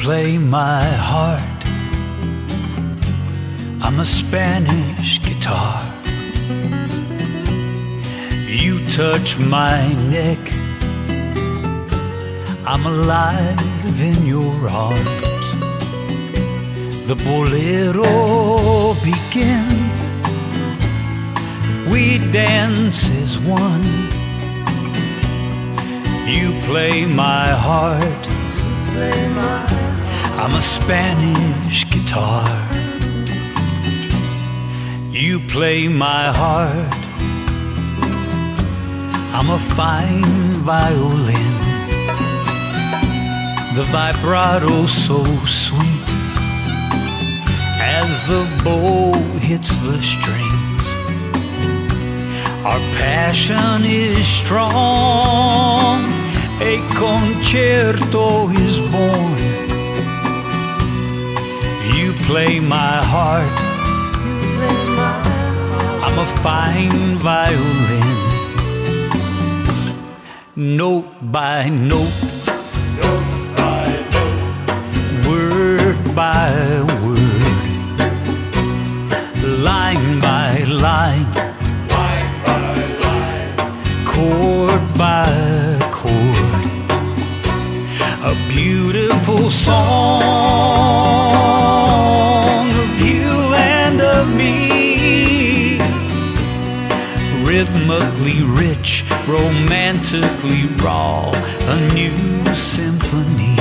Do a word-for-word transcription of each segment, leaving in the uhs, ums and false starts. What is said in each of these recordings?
play my heart. I'm a Spanish guitar. You touch my neck. I'm alive in your arms. The bolero begins. We dance as one. You play my heart. I'm a Spanish guitar. You play my heart. I'm a fine violin. The vibrato so sweet as the bow hits the strings. Our passion is strong. A concerto is born. You play my heart. I'm a fine violin. Note by note, Note by note, word by word, line by line, line by line, chord by chord, a beautiful song of you and of me, rhythmically rich, romantically raw, a new symphony.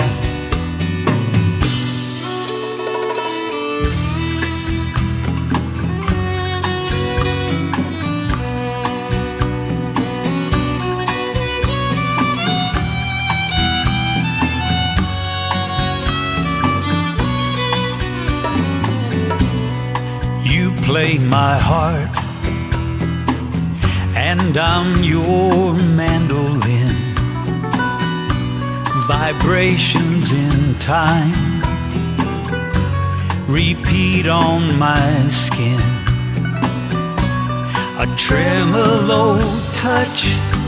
You play my heart, and I'm your mandolin. Vibrations in time repeat on my skin. A tremolo touch,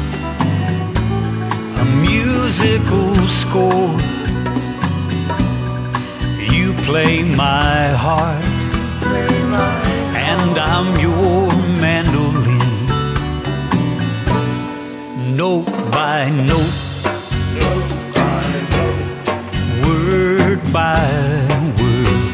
a musical score. You play my heart, and I'm your mandolin. Note by note, note by note, word by word,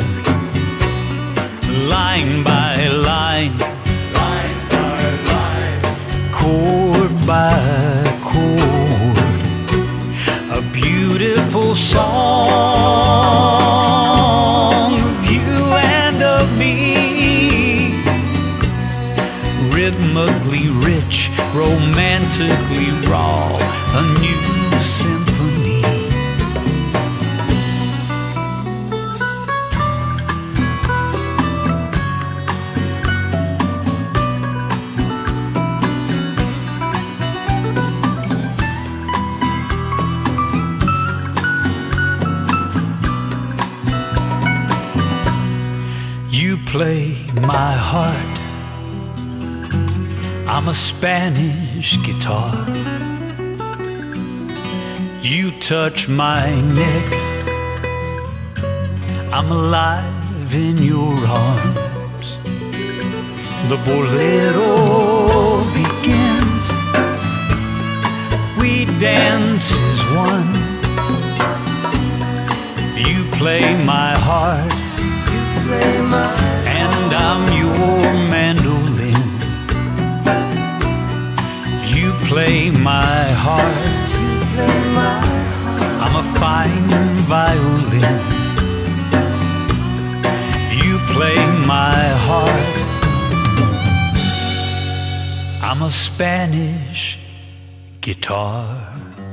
line by line, line by line, chord by chord, a beautiful song of you and of me, rhythmically rich, romantically raw, a new symphony. You play my heart. I'm a Spanish guitar. You touch my neck. I'm alive in your arms. The bolero begins. We dance as one. You play my heart, and I'm your mandolin. You play my heart. I'm a fine violin. You play my heart. I'm a Spanish guitar.